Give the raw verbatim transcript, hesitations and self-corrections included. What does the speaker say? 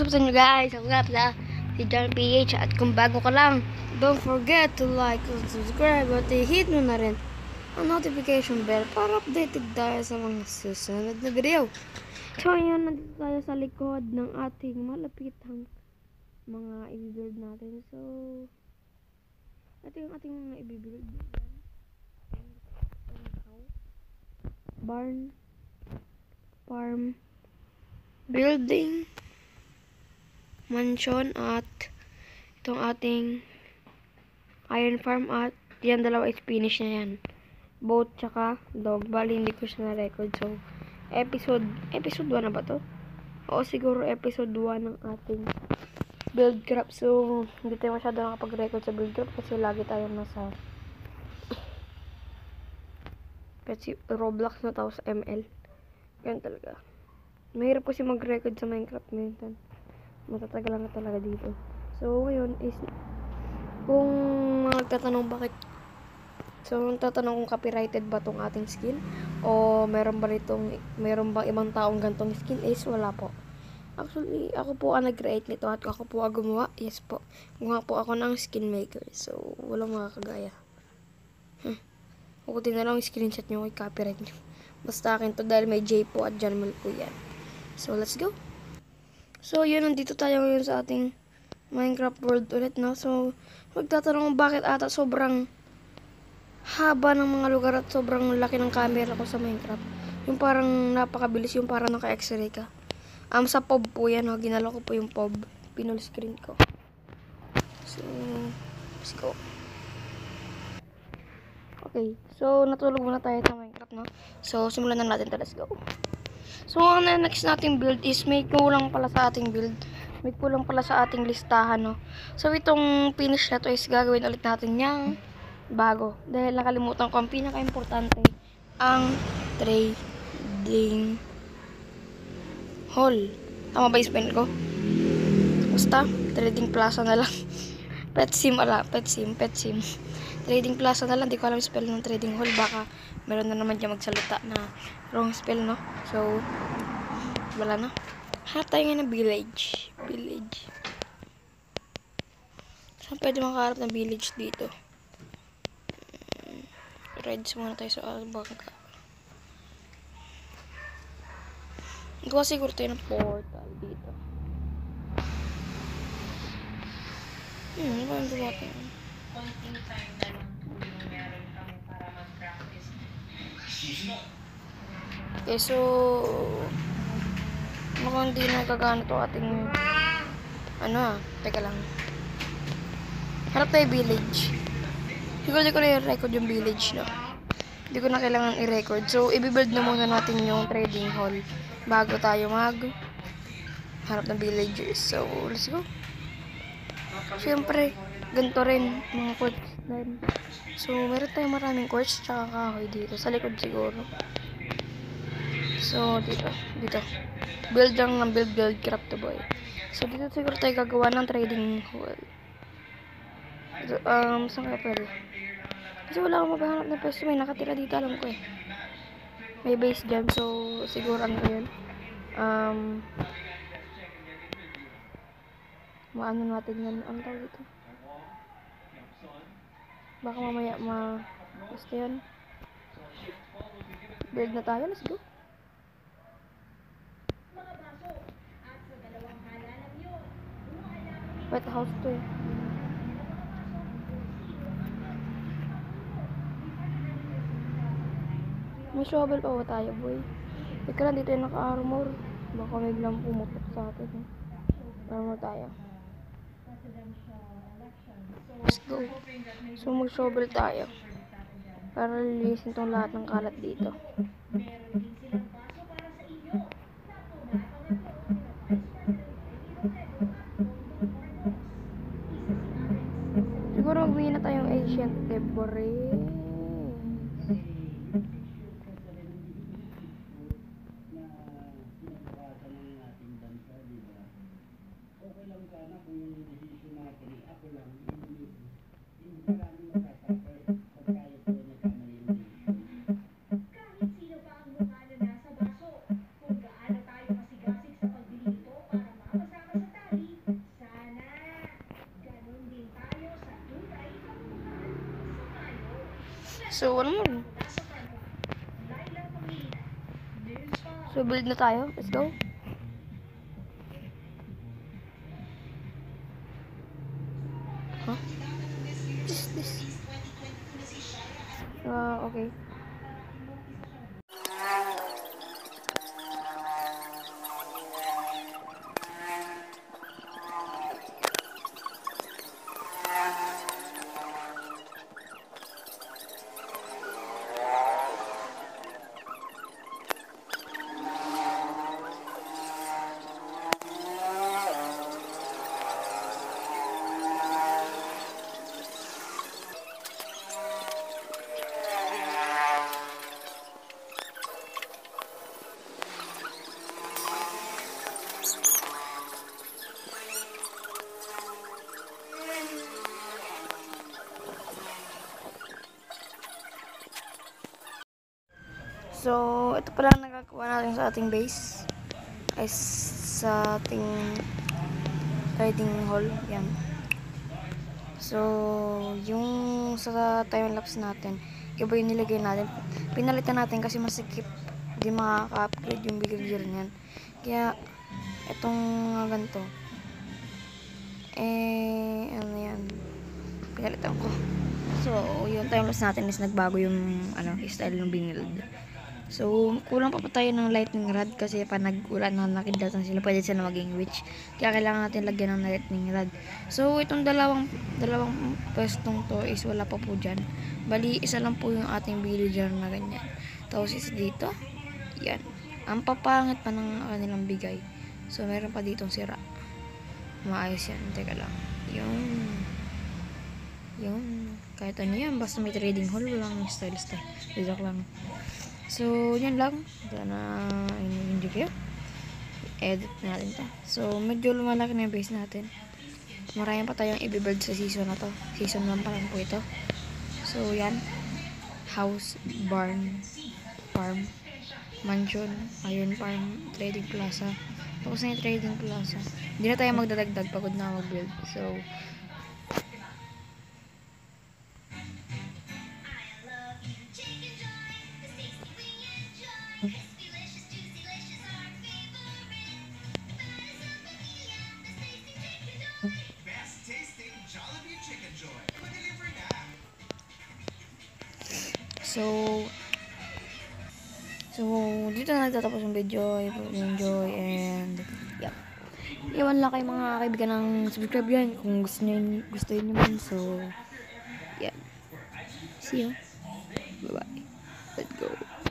up sa inyo guys? Ako nga pala si John P H at kung bago ka lang, don't forget to like and subscribe at i-hit mo na rin ang notification bell para updated tayo sa mga susunod na video. So yun, nandito tayo sa likod ng ating malapitang mga i-build natin. So ito yung ating mga i-build. Barn, farm, building, mansion, at itong ating iron farm, at yan dalawa is finish na yan. Boat tsaka dog. Bali hindi ko siya na-record. So episode episode one na ba to? Oo, siguro episode one ng ating build craft. So hindi tayo masyado nakapag-record sa build craft kasi lagi tayong nasa kasi Roblox na tao sa M L. Ganun talaga. Mahirap kasi mag-record sa Minecraft minsan. Matatagal lang na talaga dito. So, ngayon is kung magtatanong bakit so, tatanong kung copyrighted ba tong ating skin o meron ba nitong meron bang ibang taong gantong skin is wala po. Actually, ako po ang nag-create nito at ako po ang gumawa. Yes po. Gumawa po ako ng skin maker. So, walang makakagaya. Hmm. Kukutin na lang yung screenshot nyo kay copyright nyo. Basta akin to dahil may J po at Janmel po yan. So, let's go. So, yun, nandito tayo ngayon sa ating Minecraft world ulit, no? So, magtatanong bakit ata sobrang haba ng mga lugar at sobrang laki ng camera ko sa Minecraft. Yung parang napakabilis, yung parang naka-x-ray ka. Um, sa P O B po yan, no? Ginalaw ko po yung P O B. Pinol screen ko. So, let's go. Okay, so natulog muna tayo sa Minecraft, no? So, simulan na natin. Let's go. So, ang next nating build is may kulang pala sa ating build. May kulang pala sa ating listahan, no? So, itong finish na to is gagawin ulit natin yung bago. Dahil nakalimutan ko ang pinaka-importante, ang trading hall. Tama ba yung spell ko? Basta, trading plaza na lang. Pet sim, ala, pet sim, pet sim. Trading plaza na lang, di ko alam spell ng trading hall. Baka meron na naman dyan magsalita na wrong spell, no? So, wala na. Hanap tayo ngayon ng village. Village. Saan pwede makaharap ng village dito? Reds muna tayo sa Albanca. Gawa siguro tayo ng portal dito. Hmm, ano ba yung gawa tayo? Konting time na lang po yung meron kami para mag-practice. Okay, so mukhang hindi na gagana to ating ano ah, teka lang. Harap tayo village. Siguro di ko na i-record yung village, no? Hindi ko na kailangan i-record. So, i-build na muna natin yung trading hall bago tayo mag harap ng villagers. So, let's go. Siyempre, ganito rin mga quartz din. So, meron tayong maraming quartz tsaka kahoy dito. Sa likod siguro. So, dito. Dito. Build lang ng build, build, craft to boy. So, dito siguro tayo gagawa ng trading hall. Dito, um, saan kaya pwede? Kasi wala akong maghahanap na pwesto. May nakatira dito, alam ko eh. May base dyan. So, siguro ano yun. Um, maano natin yan. Ano tawag dito? Baka mamaya ma basta yan. Build na tayo, let's go. White house to eh. May shovel pa ba tayo, boy? Teka lang, dito yung naka-armor. Baka may biglang pumutok sa atin eh. Armor tayo. Let's go. So, mag-shovel tayo. Para lilisin tong lahat ng kalat dito. Siguro magbihin na tayong ancient debris. So, ano mo? So, build na tayo. Let's go. Huh? This, this. Uh, okay. So, ito pala ang nagagawa natin sa ating base. Ay, sa ating riding hall. Yan. So, yung sa time-lapse natin, iba yung nilagay natin. Pinalitan natin kasi masikip. Hindi makaka-upgrade yung bigger gear niyan. Kaya, itong uh, ganito. Eh, ano yan. Pinalitan ko. So, yung time-lapse natin is nagbago yung ano, style ng binild. So, kulang pa pa tayo ng lightning rod kasi pa nag-ulan na nakidatan sila, pwede sila maging witch. Kaya kailangan natin lagyan ng lightning rod. So, itong dalawang dalawang pwestong to is wala pa po dyan. Bali, isa lang po yung ating villager na ganyan. Tapos is dito. Yan. Ang papangit pa ng kanilang bigay. So, meron pa ditong sira. Maayos yan. Teka lang. Yung... Yung... Kahit ano yan. Basta may trading hall. Walang style-style. Dito lang. So, yan lang. Sana in-enjoy kayo. Edit natin to. So, medyo lumalaki na yung base natin. Marami pa tayong i-build sa season na to. Season one pa lang po ito. So, yan. House, barn, farm, mansion, iron farm, trading plaza. Tapos na yung trading plaza. Hindi na tayo magdadagdag. Pagod na mag-build. So, So, so, dito na nagtatapos yung video. I hope you enjoy and, yep. Iwan lang kayo mga kaibigan ng subscribe yan kung gusto nyo, gusto nyo naman. So, yeah. See you. Bye-bye. Let's go.